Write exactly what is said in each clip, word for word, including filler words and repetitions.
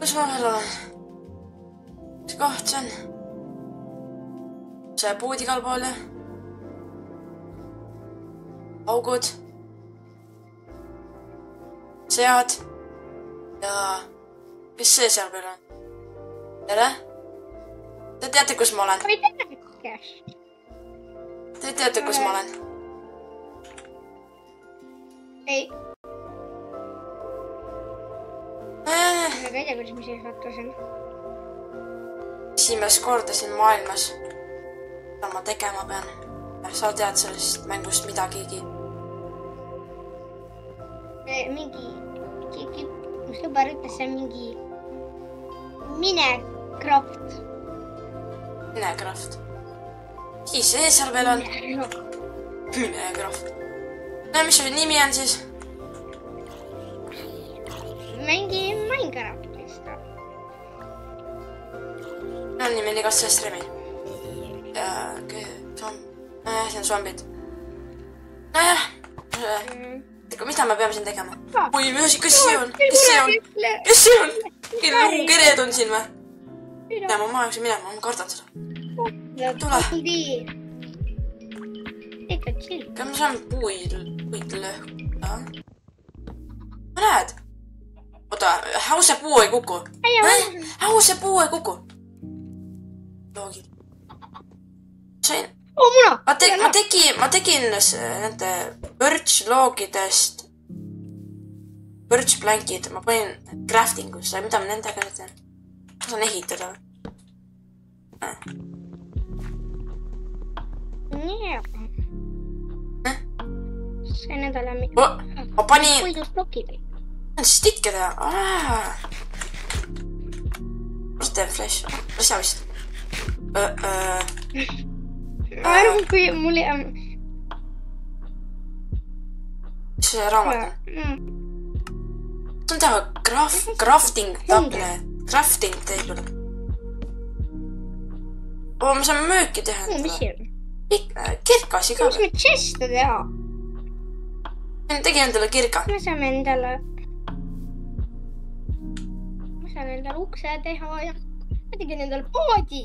kus ma veel olen? Mis koht see on? See puud igal pool ja? Augud. Sead. Ja... Kes see seal veel on? Tere? Te teate, kus ma olen? Ma ei tea, kes. Te teate, kus ma olen? Ei. Äh, Ma ei tea, kuidas ma siia sattusin. esimest korda siin maailmas. Mida ma tegema pean? Sa tead sellest mängust midagigi. Mingi... Keegi... Mu sõber ütles, see on mingi... Minecraft. Minecraft. Siis see seal veel on. Minecraft. No mis sul nimi on siis? Mingi Minecraftist. No nimi on igast see streami. Ja... See on zombid. Nojah. Mida me peame siin tegema? Oi, mis kes see on? Kes see on? Kes see on? Kered on siin või? Ja ma maailmas minema, ma kardan seda. Tule. Ikka chill. Kas ma saan puid, puid lõhkuda? Ma näed? Oota, hau see puu ei kuku? Hau see puu ei kuku? Loogid. Sain... Oh, muna! Ma, te ma tegin, ma tegin nende birch-loogidest birch-plankid, ma panin craftingusse, mida ma nendega nüüd teen? Ma saan ehitada või? Nii. See nädal on... Ma panin... Puidust plokid. Ma on stikke teha. Mis teen flash? Mis sa vist? Arvu, kui mul ei... Mis see raamat on? See on teha crafting table. Crafting table. Oo, ma saan mööki teha. Mis see on? Kirkasi ka. Mis me chest'e teha? Ma tegin endale kirka. Me saame endale... Ma saan endale ukse teha ja... Ma tegin endale poodi.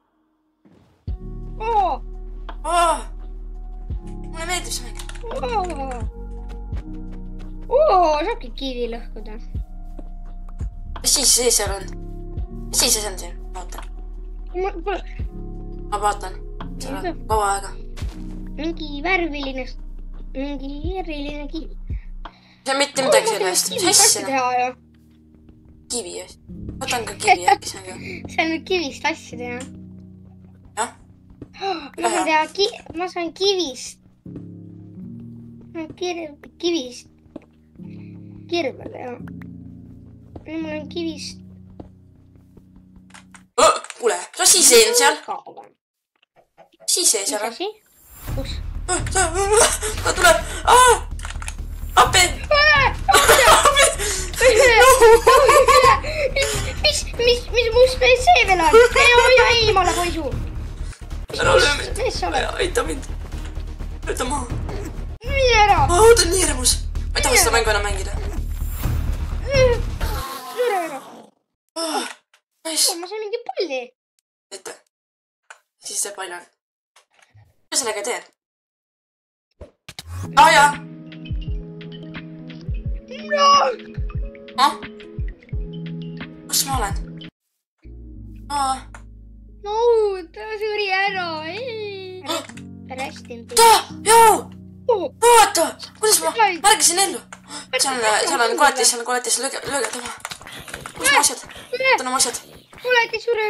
Oo! Oo! Mulle meeldib see mäng. Oo! Oo! Saabki kivi lõhkuda. Mis siis see seal on? Mis siis see on siin? Vaatan. Ma vaatan. Seal on kaua aega. Mingi värviline... Mingi eriline kivi. See on mitte midagi sellest. Mis asja? Kivi just. Võtan ka kivi äkki see on ka. See on kivist asja teha. Jah? Ma saan teha ki... Ma saan kivist. Kivist. Kirve teha. Nüüd mul on kivist. Kuule, mis asi see on seal? Mis asi see seal on? Mis asi? Kus? Ta tuleb! Appi! Mis, mis, mis must mees see veel on? Ei, oi, ei, jumala poisu! Ära löö mind! Aita mind! Võta maha! Mine ära! Ta on nii hirmus! Ma ei taha seda mängu enam mängida. Ära ära! Nice! Ma sain mingi palli! Ette. Siis see pall on. Mis sellega teen? Aa jaa! Ah? Kus ma olen? Aa! No, ta suri ära! Rest in peace. Ta! Joo! Vaata! Kuidas ma märgisin ellu? Seal on koletis, seal on koletis. Lööge, lööge tema. Kus on asjad? Võtan oma asjad. Koletis suri!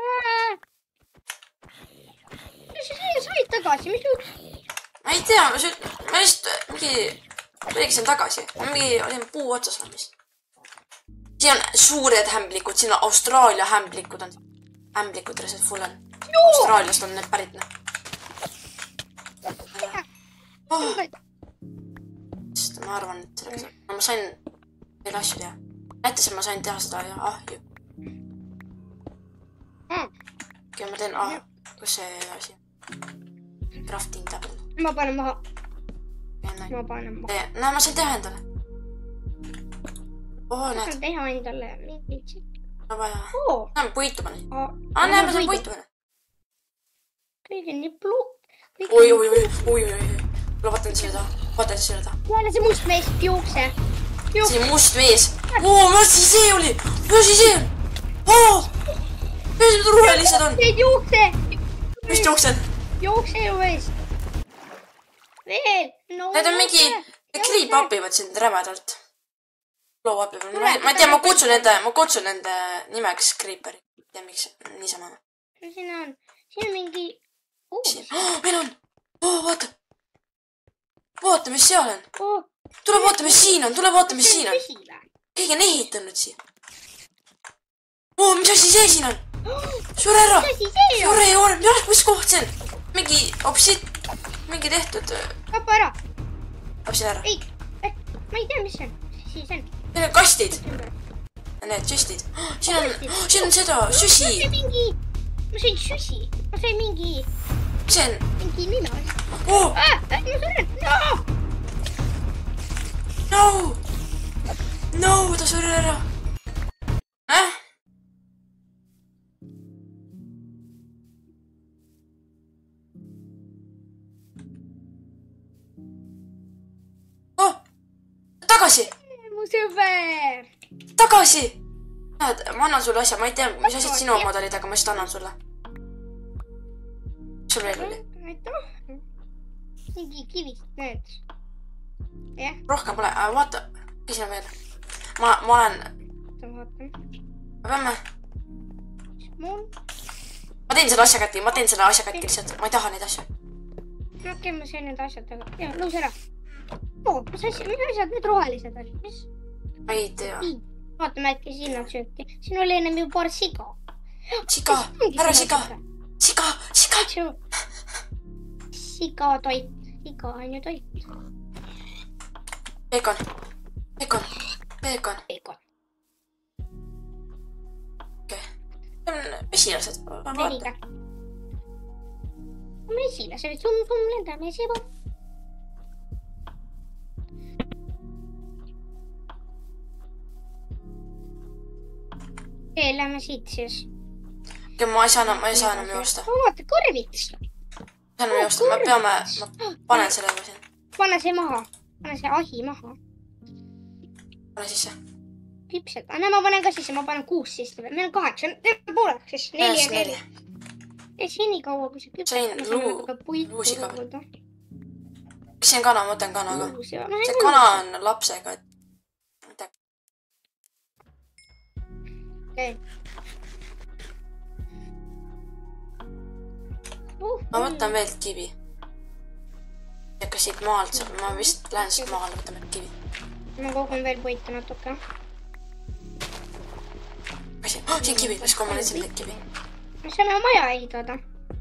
Mis sa said tagasi? Mis juht? Ma ei tea, ma just mingi... Lõigisin tagasi. Ma mingi olin puu otsas vist. Siin on suured hämblikud. Siin on Austraalia hämblikud on. Hämblikud reset full on. Austraaliast on need pärit. Sest ma arvan, et selleks... Ma sain veel asju teha. Näitasin, ma sain teha seda ja ahju. Okei, ma teen... Ah, kus see asi on? Crafting tabel. Ma panen maha. Ma panen maha. No, ma sain teha endale. Oh, ma näed. saan teha endale mingi tšikk. vaja. Oo. Näeme puitu pane. Aa, näeme, see on puitu pane. Kõik on nii pluu. Oi, oi, oi, oi, oi, oi. Kuule, vaatan seda. Vaatan seda. Jälle see must mees, juukse. See must mees. Oo, mis asi see oli? Mis asi see on? Oo! Mis need rohelised on? Need juukse. Mis juuksed? Juukse ju mees. Veel. Need on mingi kriipapivad sind rämedalt. Loovapi. Ma ei tea, ma kutsun nende, ma kutsun nende nimeks kriiperi. Ma tea, miks niisama. Siin on, siin on mingi... Meil on! Oo, vaata! Vaata, mis seal on! Tule vaata, mis siin on! Tule vaata, mis siin on! Keegi on ehitanud siia. Oo, mis asi see siin on? Sure ära! Sure joone! Mis koht see on? Mingi obsid... Mingi tehtud... Kappa ära! Obsid ära. Ei, ma ei tea, mis see on. Siis on. Need on kastid. Need süstid. Siin on... Siin on seda... Süsi. Ma sain mingi... Ma sain süsi. Ma sain mingi... Mis see on? Mingi nina. Oo! Ah! Ma suren! No! No! No! Ta suri ära. Äh? Oh! Tagasi! Mu sõber! Tagasi! Näed, ma annan sulle asja. Ma ei tea, mis asjad sinu omad olid, aga ma just annan sulle. Mis sul veel oli? Mingi kivist need. Jah. Rohkem pole. Vaata. Mis on veel? Ma, ma olen... Ma vaatan. Me peame... Mul? Ma teen selle asja kätti. Ma teen selle asja kätti lihtsalt. Ma ei taha neid asju. Okei, ma sain need asjad taga. Jaa, lõus ära. Oo, mis asjad, mis asjad need rohelised olid? Mis? Ma ei tea. Vaata, ma äkki sinna sööti. Siin oli ennem ju paar siga. Siga! Ära siga! Siga! Siga! Siga toit. Siga on ju toit. Peekon. Peekon. Peekon. Peekon. Okei. See on mesilased. Veriga. Mesilased. Sum, sum, lendame siba. Okei, lähme siit siis. Okei, ma ei saa enam, ma ei saa enam joosta. Ma vaata, korvits. Ma enam joosta. Me peame... Ma panen selle juba siin. Pane see maha. Pane see ahi maha. Pane sisse. Küpsed. Anna, ma panen ka sisse. Ma panen kuus sisse. Meil on kaheksa. Terve pooleks siis. Neli ja neli. Ja siin nii kaua, kui see küpsed. Sain luu. Luusiga veel. Kas see on kana? Ma mõtlen kana ka. See kana on lapsega. Okei. Ma võtan veel kivi. Ja kas siit maalt saab? Ma vist lähen siit maale, võtame kivi. Ma kogun veel puitu natuke. Asi, oh, siin kivi, las kui ma leidsin neid kivi. Me saame maja ehitada.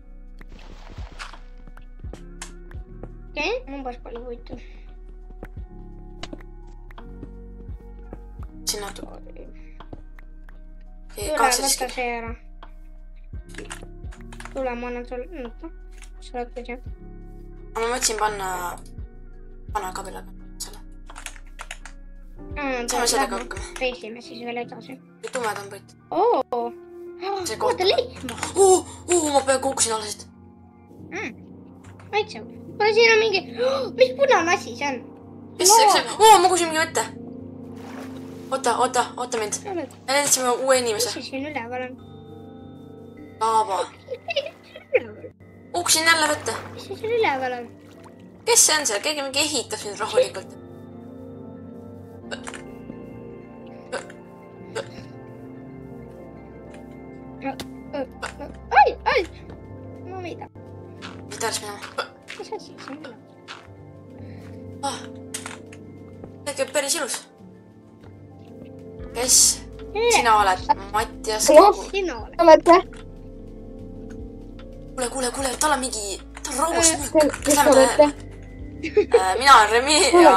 Okei, umbes palju puitu. Siin natuke. Tule, võtta see ära. Tule, ma annan sulle. Nõuta. Sa oled küll. Ma mõtlesin panna vanakabilaga selle. Saame sellega hakkame. Reisime siis veel edasi. Tumed on puit. Oo! Vaata lihma! Oo! Oo! Ma pea kukkusin alles. Maitse. Pane siin on mingi... Mis punane asi see on? Mis see? Oo! Ma kusin mingi vette. Oota, oota, oota mind. Me leidsime uue inimese. Mis siin üleval on? Laava. Uksin jälle vette. Mis siin üleval on? Kes see on seal? Keegi mingi ehitab siin rahulikult. Ai, ai! Ma mida? Mida alles minema? Mis asi siin üle? Ah. Tegelikult päris ilus. Kes sina oled? Mattias. Sina oled. Olete? Kuule, kuule, kuule, tal on mingi... Ta on robust müük. Kes olete? Mina olen Remi ja...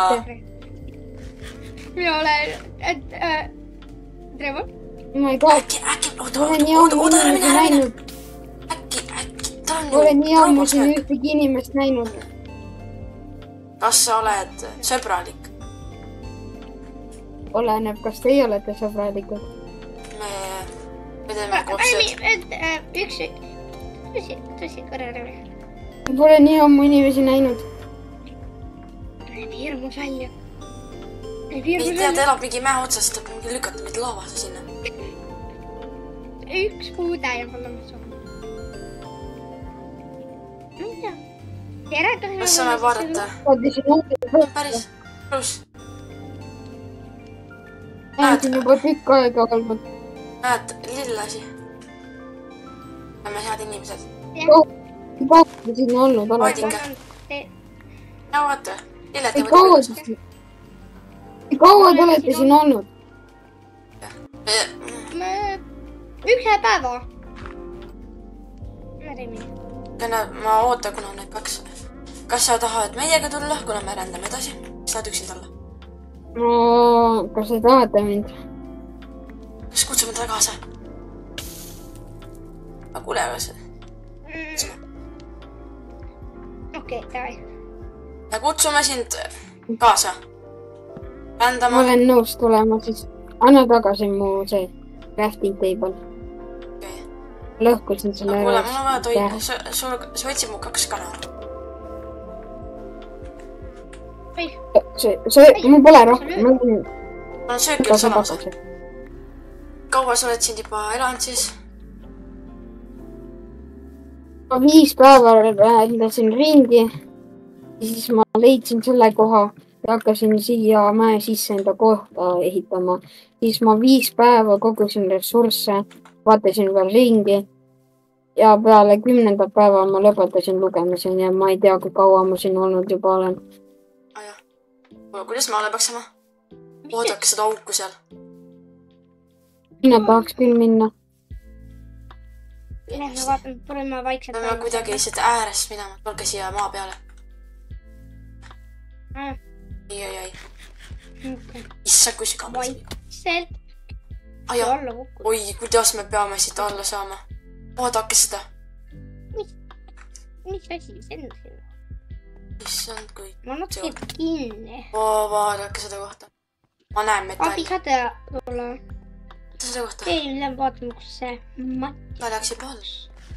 Mina olen... Trevor. Ma ei tea. Äkki, äkki... Oota, oota, oota, ära mine, ära mine. Äkki, äkki... Ta on ju... Olen nii ammu siin ühtegi inimest näinud. Kas sa oled sõbralik? Oleneb, kas teie olete sõbralikud? Me... me teeme koos tööd. Üks, tõsi, tõsi, kõrre. Pole nii ammu inimesi näinud. Näeb hirmus välja. Ei tea, ta elab mingi mäe otsast, ta mingi lükata meid laavase sinna. Üks puude ja pole ma soov. Mida? Tere, kas saame vaadata? Päris, pluss. Näed, siin juba pikk aega olnud. Näed, lillasi. Oleme head inimesed. Kaua siin olnud olete? Vaadike. Ja vaata, lilled ei kaua siis? Kaua te olete siin olnud? Üks hea päeva. Remi. Ma oota, kuna need kaks. Kas sa tahad meiega tulla, kuna me rändame edasi? Saad üksinda olla? No, kas sa tahate mind? Kas kutsume talle kaasa? Aga kuule, aga see... Okei, davai. Ja kutsume sind kaasa. Rändama. Ma olen nõus tulema, siis anna tagasi mu see crafting table. Okay. Lõhkusin selle ära. Kuule, mul on vaja toida. Sa võtsid mu kaks kana. See, see, mul pole rohkem. Ma olen söökil samas. Kaua sa oled sind juba elanud siis? Ma viis päeva rändasin ringi. Siis ma leidsin selle koha ja hakkasin siia mäe sisse enda kohta ehitama. Siis ma viis päeva kogusin ressursse, vaatasin veel ringi. Ja peale kümnenda päeva ma lõpetasin lugemiseni ja ma ei tea, kui kaua ma siin olnud juba olen. Aja. Kuidas me alle peaksime? Oodake seda auku seal. Mina tahaks küll minna. Lähme vaatame, tuleme vaikselt. Me peame kuidagi lihtsalt äärest minema. Tulge siia maa peale. Ei, ei, ei. Issa, kui sügav. Vaikselt. Aja. Oi, kuidas me peame siit alla saama. Oodake seda. Mis asi see on? Issand, kui... Ma notkin kinni. Oo, vaadake seda kohta. Ma näen metalli. Abi saada tulla. Vaata seda kohta. Ei, lähen vaatama, kus see mat... Ta läks juba all.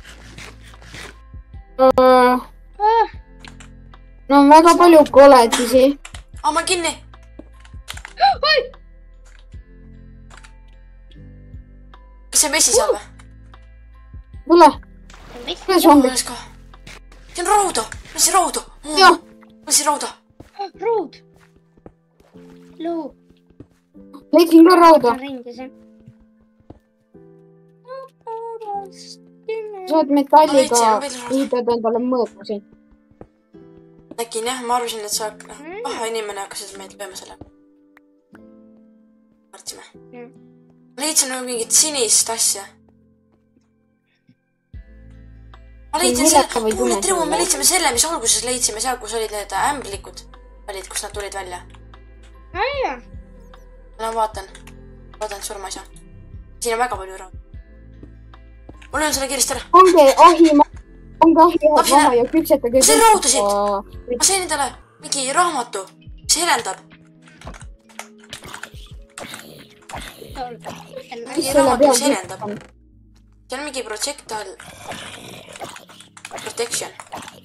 Uh, ah. No on väga palju koletisi. Aa, ma kinni. Oi! Kas see on vesi seal või? Tule. Tule zombid. See on rauda. Ma siin rauda. Jah. Ma siin rauda. Raud. Luu. Leidsin ka rauda. Saad metalliga ehitad endale mõõtmusi. Nägin jah, ma arvasin, et sa paha inimene hakkasid meid lööma selle. Artsime. Ma leidsin nagu mingit sinist asja. Ma leidsin selle, kuule Trimu, me leidsime selle, mis alguses leidsime seal, kus olid need ämblikud. Olid, kus nad tulid välja. Aja. Ma vaatan. Vaatan, et surma ei saa. Siin on väga palju raud. Ma löön selle kiiresti ära. Onge ahi, onge ahi maha ja küpsetage. Ma sain raudasid. Ma sain endale mingi raamatu, mis helendab. Mingi raamatu, mis helendab. See on mingi projectile protection.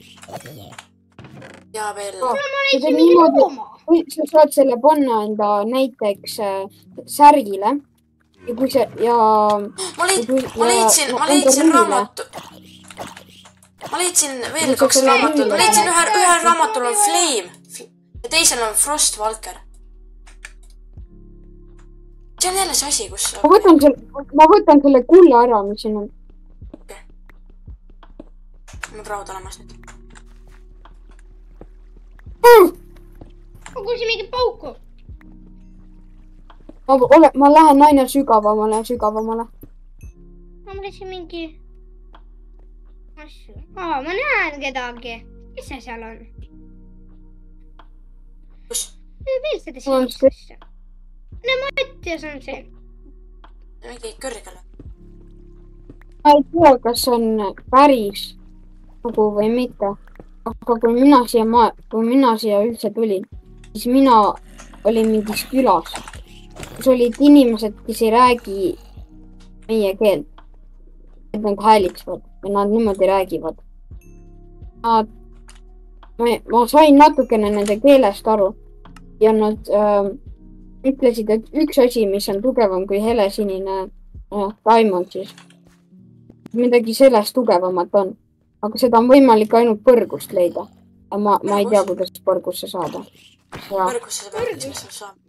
Ja veel... Kui sa saad selle panna enda näiteks särgile ja kui see... ja... Ma leidsin, ma leidsin raamatu. Ma leidsin veel kaks raamatut. Ma leidsin ühe, ühe raamatul on Flame ja teisel on Frostwalker. See on jälle see asi, kus... Ma võtan selle, ma võtan selle kulla ära, mis siin on. Okei. Mul raud olemas nüüd. Ma kuulsin mingi pauku. Ma, ole, ma lähen aina sügavamale ja sügavamale. Ma mõtlesin mingi asju. Aa, ma näen kedagi. Kes see seal on? Kus? Veel seda sinust asja. No ma ütles on see. Mingi kõrgele. Ma ei tea, kas on päris nagu või mitte. Aga kui mina siia, ma, kui mina siia üldse tulin, siis mina olin mingis külas. Kus olid inimesed, kes ei räägi meie keelt. et nad häälitsevad ja nad niimoodi räägivad. Nad, ma, ma sain natukene nende keelest aru ja nad äh, ütlesid, et üks asi, mis on tugevam kui helesinine äh, diamond siis. Midagi sellest tugevamat on, aga seda on võimalik ainult põrgust leida. Ma, ma ei tea, kuidas põrgusse saada. Põrgusse sa pead, mis sa saab.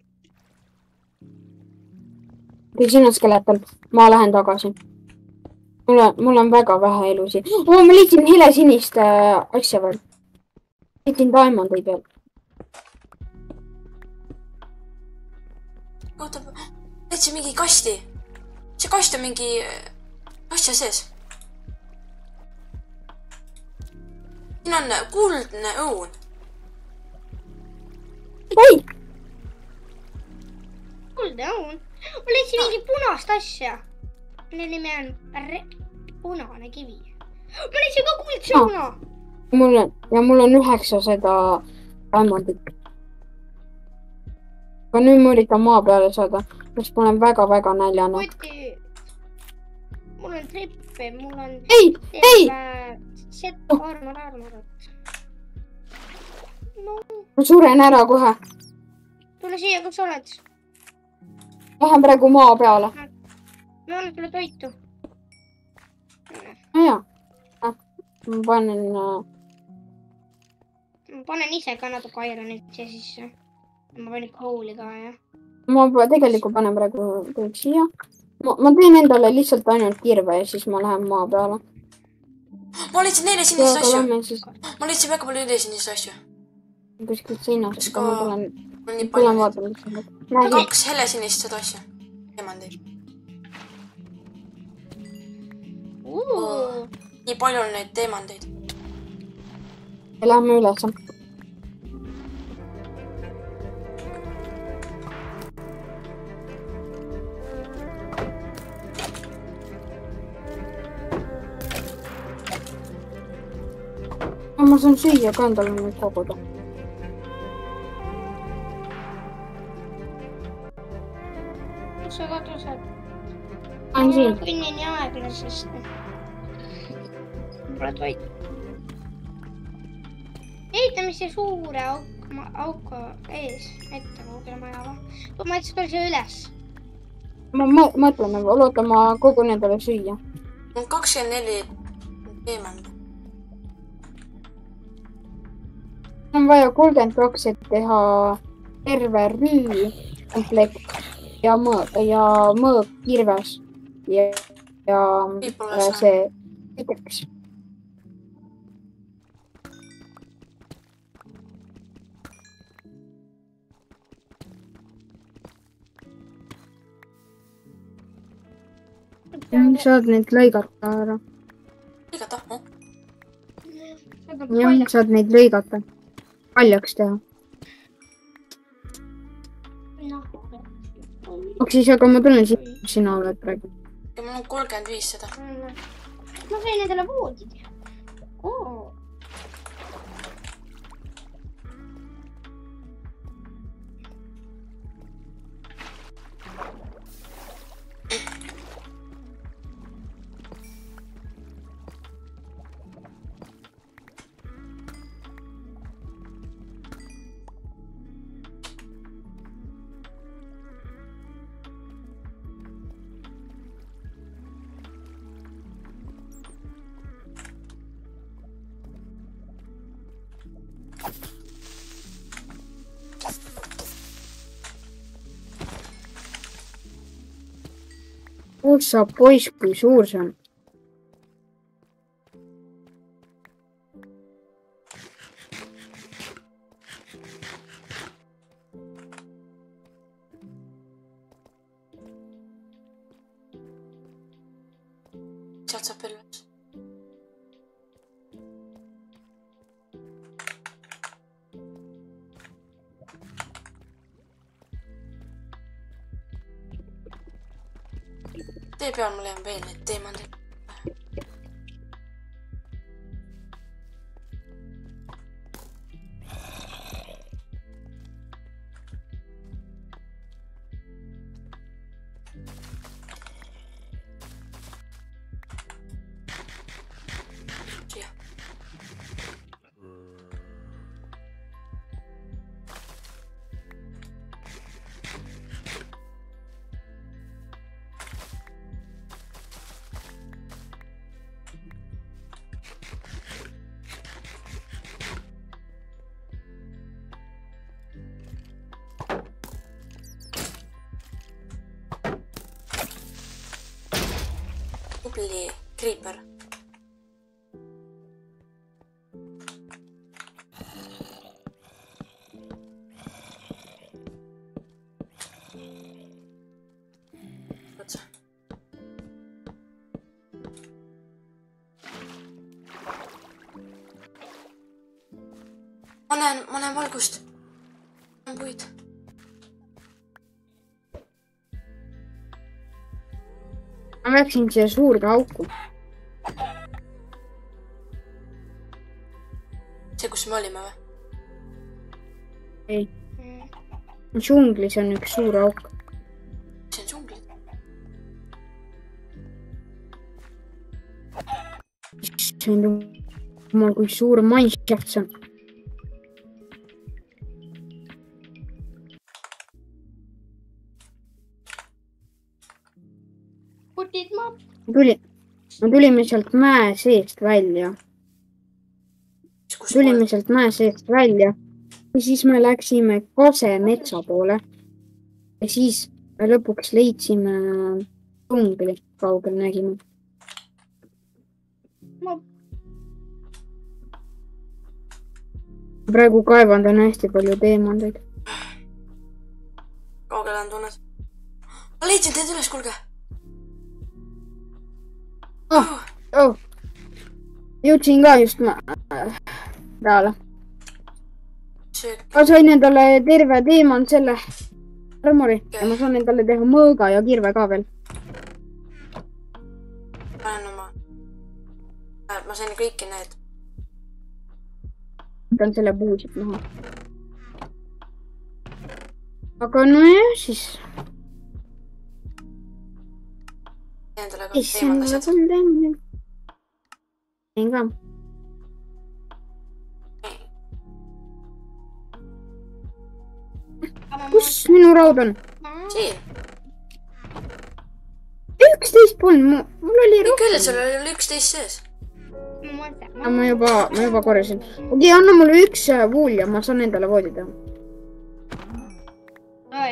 Kui sina skeleton, ma lähen tagasi. Mul on, mul on väga vähe elusi. Oh, ma leidsin helesinist äh, asja veel. Leidsin diamondi peal. Oota, leidsin mingi kasti. See kast on mingi asja sees. Siin on kuldne õun. Oi! Kuldne õun? Ma leidsin mingi punast asja. Mille nime on re... punane kivi. Ma leidsin ka kuldse õuna. Mul on, ja mul on üheksa seda diamondit. Aga nüüd ma üritan maa peale saada, sest ma olen väga-väga näljane. Koti. Mul on trippe, mul on... Ei, ei! Set armor, armor. No. Ma suren ära kohe. Tule siia, kus oled? Lähen praegu maa peale. Ma annan sulle toitu. No jaa. Ah, ma panen... Ma panen ise ka natuke ironit siia sisse. Ma panen coal'i ka, jah. Ma tegelikult panen praegu kõik siia. Ma, ma teen endale lihtsalt ainult kirve ja siis ma lähen maa peale. Ma leidsin neile sinist asju. Siis... Ma leidsin väga palju neile sinist asju. Kuskilt sinna, sest ma tulen... Ma tulen vaatama. Kaks hele sinist seda asju. Diamandi. Uh. Nii palju on neid diamandeid. Ja lähme üles. Ma saan süüa ka endale nüüd koguda. Kus sa kadused? Ma olen siin. Ma kõnnin nii aeglasest. Pole toit. Ehitame siia suure auko ees. Ette koogile majala. Ma ütlesin küll siia üles. Ma mõtlen, oota, ma kogun endale süüa. On kakskümmend neli diamandi. On vaja kolmkümmend kaks, et teha terve rüü komplekt ja mõõk, ja mõõk kirves ja, ja see ütleks. Saad neid lõigata ära. Lõigata? Jah, saad neid lõigata. Paljaks teha. Aga siis, aga ma tulen siin, sina oled praegu. Ja mul on kolmkümmend viis seda. Ma võin endale voodid. Oo. Kus sa poiss, kui suur see on? Sealt saab veel üles. Tee peal ma leian veel neid diamandeid. tubli Creeper. Otsa. ma näen, ma näen valgust. Ma näen puid. Ma läksin siia suurde auku. See, kus me olime või? Ei. Džunglis on üks suur auk. See on džunglid. See on jumal, kui suur mineshaft see on. Putid ma. Tuli, me tulime sealt mäe seest välja. Tulime sealt mäe seest välja. Ja siis me läksime kasemetsa poole. Ja siis me lõpuks leidsime džungli, kaugel nägime. Ma... Praegu kaevandan hästi palju teemandeid. Kaugel on tunned? Ma leidsin teid üles, kuulge. Oh, oh. Jõudsin ka just ma... peale. Ma sain endale terve teemant selle armori ja ma saan endale teha mõõga ja kirve ka veel. Panen oma... Ma sain kõiki need. Võtan selle puusid maha. Aga no jah, siis... Endale ka Issand, teemandased. on teemandid. Teen ka. Kus minu raud on? Siin. üksteist polnud, mul oli rohkem. Küll, sul oli üksteist sees. Ja ma juba, ma juba korjasin. Okei, anna mulle üks vuul ja ma saan endale voodi teha. Oi.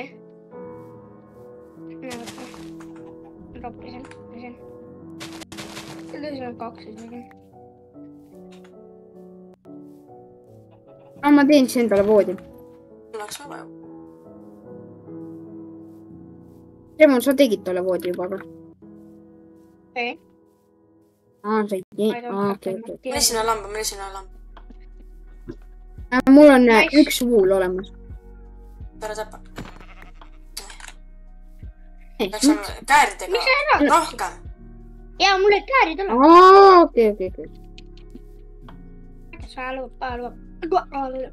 Roppisin, roppisin. Sul on kaks isegi. Ah, ma teen siis endale voodi. Mul oleks vaja. Remon, sa tegid tolle voodi juba ka? Ei. Aa, sa ei tee. Aa, okei, okei. Ma lesin ühe lamba, ma lesin ühe lamba. Mul on üks vuul olemas. Ära tapa. Ei, Läks on kääridega rohkem. Jaa, mulle käärid ole. aa, okei, okei, okei. Sa aluab, aluab. Aluab.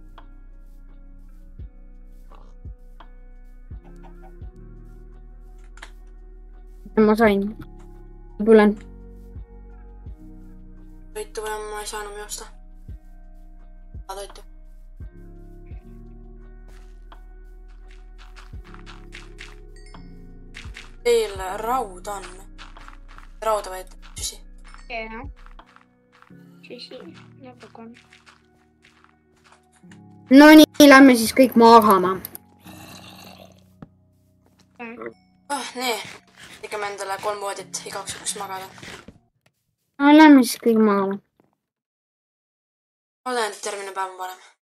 Ma sain. Tulen. Toitu või ma ei saa enam joosta. Toitu. Teil raud on. Rauda võeti süsi. Jah. Süsi. Natuke on. No nii, lähme siis kõik magama. Oh, nii. Tegeme endale kolm voodit igaks juhuks magada. No lähme siis kõik magama. Ma olen, et järgmine päev on parem.